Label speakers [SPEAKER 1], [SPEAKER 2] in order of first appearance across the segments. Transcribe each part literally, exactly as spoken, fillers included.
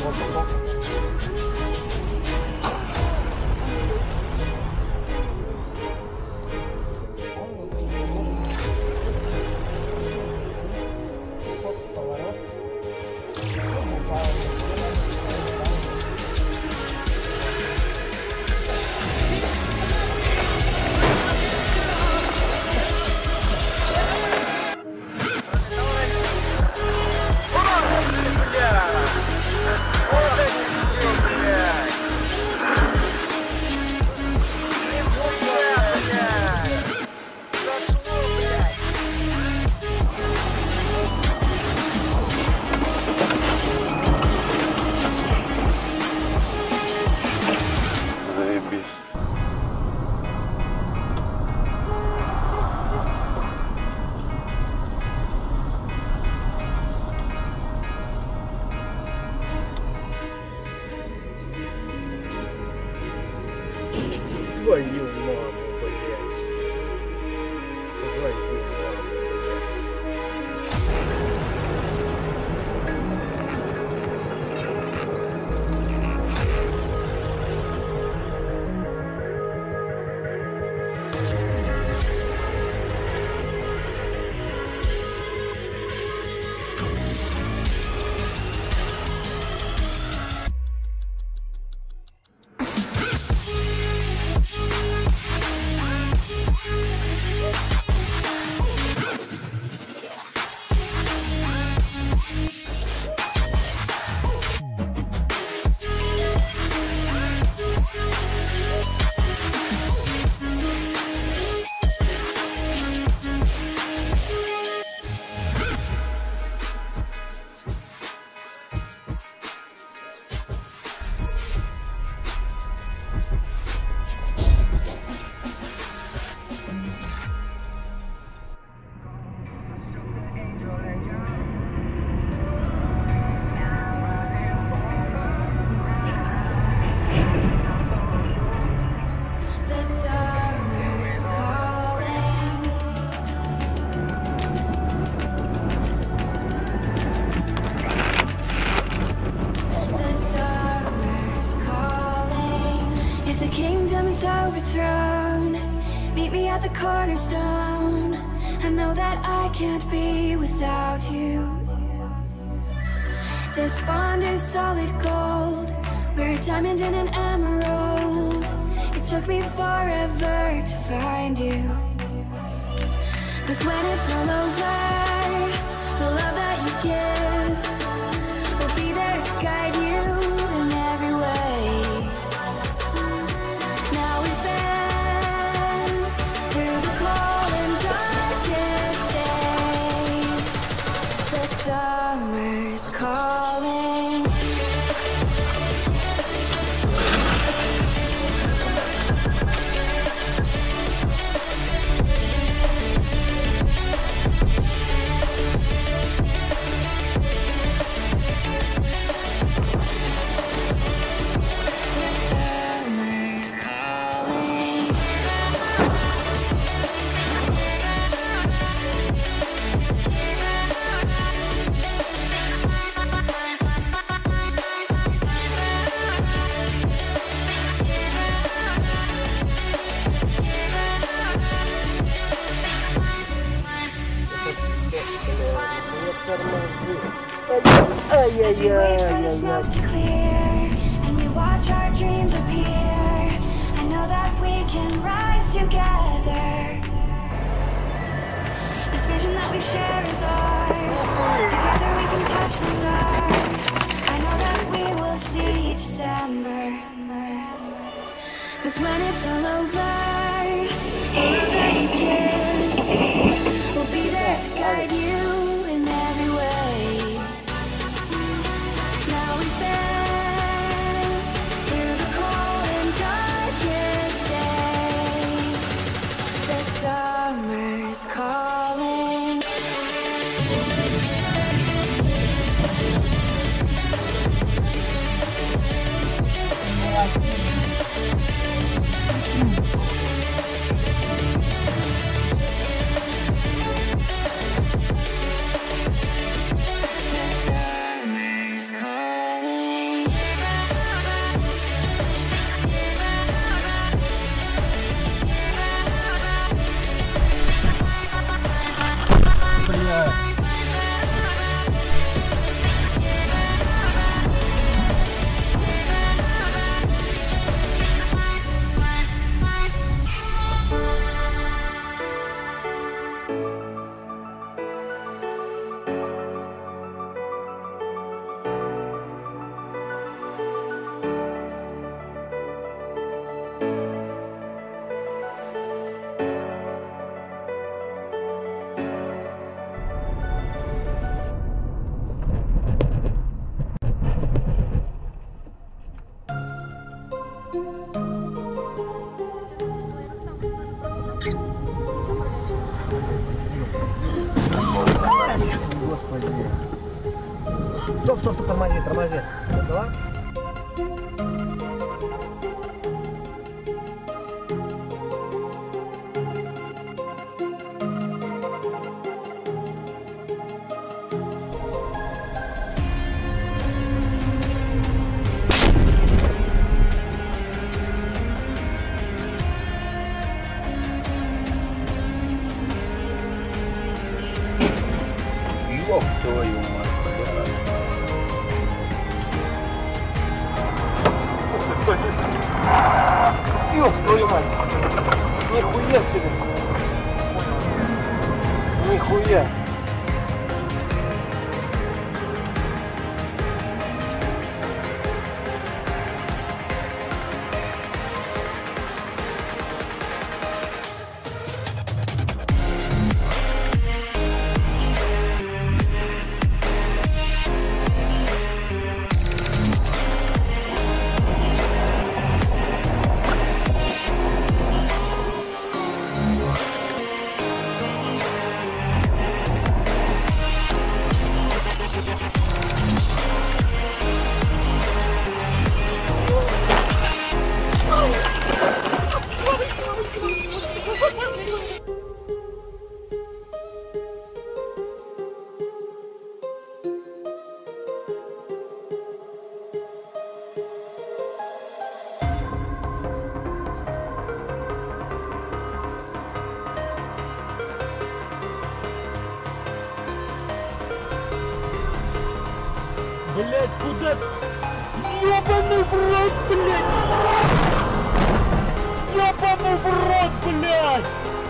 [SPEAKER 1] Твою маму, блядь. Твою маму,
[SPEAKER 2] overthrown. Meet me at the cornerstone. I know that I can't be without you. This bond is solid gold. We're a diamond and an emerald. It took me forever to find you. Cause when it's all over, the love that you give will be there to guide you in every way. Now we've been through the cold and darkest days. The summer's calling. As we wait for the smoke to clear and we watch our dreams appear, I know that we can rise together. This vision that we share is ours. Together we can touch the stars. I know that we will see December. Cause when it's all over, all that you give will be there to guide you in every way. Summer's calling.
[SPEAKER 1] Тормози. Стоп, стоп, стоп, тормози, тормози. Давай.
[SPEAKER 3] Ёб твою мать, блядь. Ёб твою мать. Нихуя себе. Нихуя.
[SPEAKER 1] Блять, куда? Ёбаный в рот, блять! Ёбаный в рот, блять!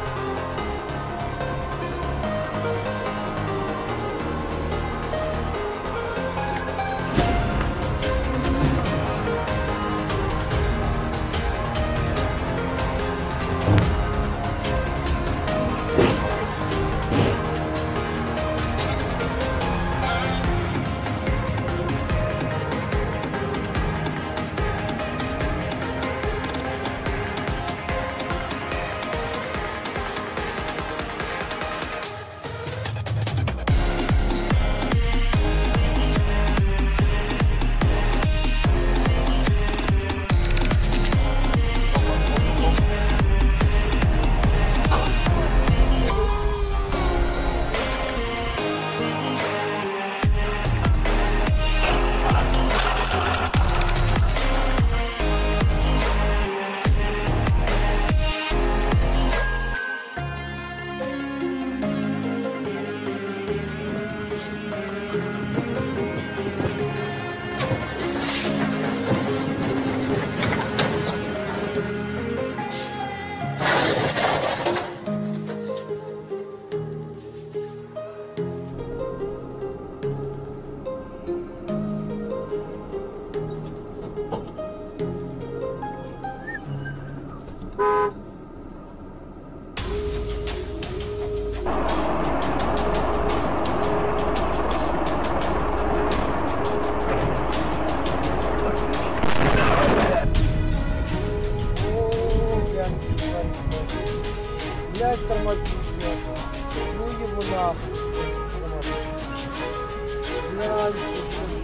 [SPEAKER 1] Блять, тормозить это. Ну его нахуй. Блять,